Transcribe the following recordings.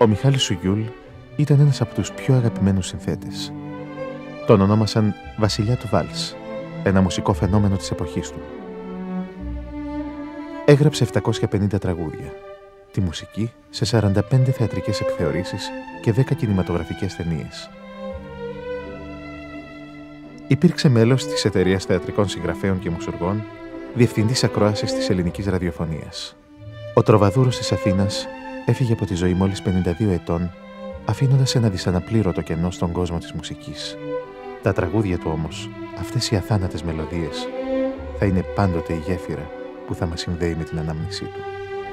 Ο Μιχάλης Σουγιούλ ήταν ένας από τους πιο αγαπημένους συνθέτες. Τον ονόμασαν Βασιλιά του Βάλς, ένα μουσικό φαινόμενο της εποχής του. Έγραψε 750 τραγούδια, τη μουσική σε 45 θεατρικές εκθεωρήσεις και 10 κινηματογραφικές ταινίες. Υπήρξε μέλος της εταιρείας θεατρικών συγγραφέων και μουσουργών, διευθυντής ακρόασης της ελληνικής ραδιοφωνίας. Ο τροβαδούρος της Αθήνας έφυγε από τη ζωή μόλις 52 ετών, αφήνοντας ένα δυσαναπλήρωτο κενό στον κόσμο της μουσικής. Τα τραγούδια του όμως, αυτές οι αθάνατες μελωδίες, θα είναι πάντοτε η γέφυρα που θα μας συνδέει με την ανάμνησή του.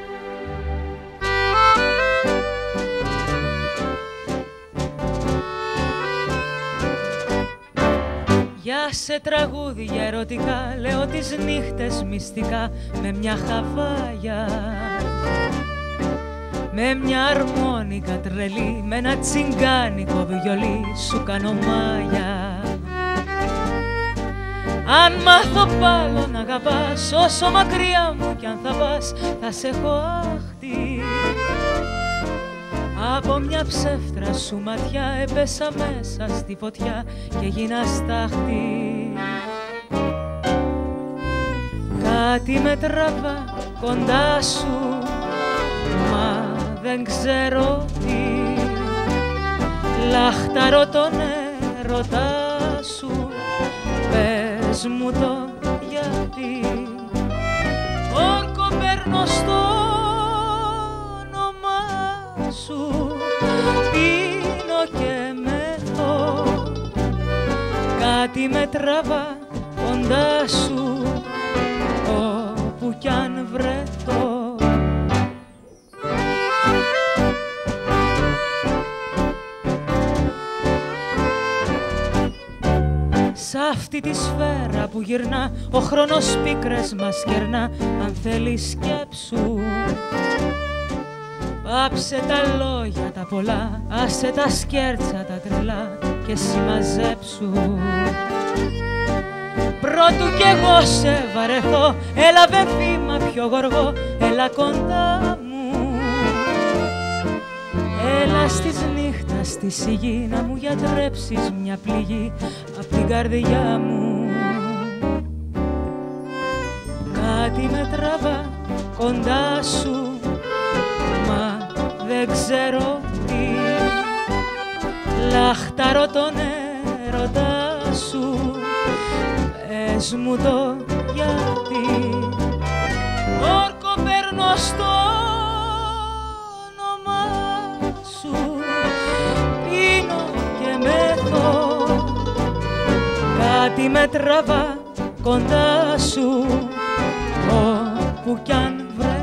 Για σε τραγούδια ερωτικά λέω τις νύχτες μυστικά με μια χαβάγια, με μια αρμόνικα τρελή, με ένα τσιγκάνικο βιολί σου κάνω μάγια. Αν μάθω πάλι να αγαπάς, όσο μακριά μου κι αν θα πας, θα σε έχω άχτη. Από μια ψεύτρα σου ματιά έπεσα μέσα στη φωτιά και γίνα στάχτη. Κάτι με τραβά κοντά σου, μα δεν ξέρω τι. Λαχταρώ τον έρωτά σου, πες μου το γιατί. Όρκο παίρνω στο όνομά σου, πίνω και μεθώ. Κάτι με τραβά κοντά σου, όπου κι αν βρεθώ. Σ' αυτή τη σφαίρα που γυρνά, ο χρόνος πίκρες μας κερνά. Αν θέλεις σκέψου, πάψε τα λόγια τα πολλά, άσε τα σκέρτσα τα τρελά και συμμαζέψου. Πρώτου κι εγώ σε βαρεθώ, έλαβε βήμα πιο γοργό, έλα κοντά μου. Έλα στις νύχτας στη σιγή να μου γιατρέψεις μια πληγή απ' την καρδιά μου. Κάτι με τραβά κοντά σου, μα δεν ξέρω τι. Λαχταρώ τον έρωτά σου, πες μου το γιατί. Όρκο παίρνω στο όνομά σου, πίνω και μεθώ. Κάτι με τραβά κοντά σου, όπου κι αν βρε.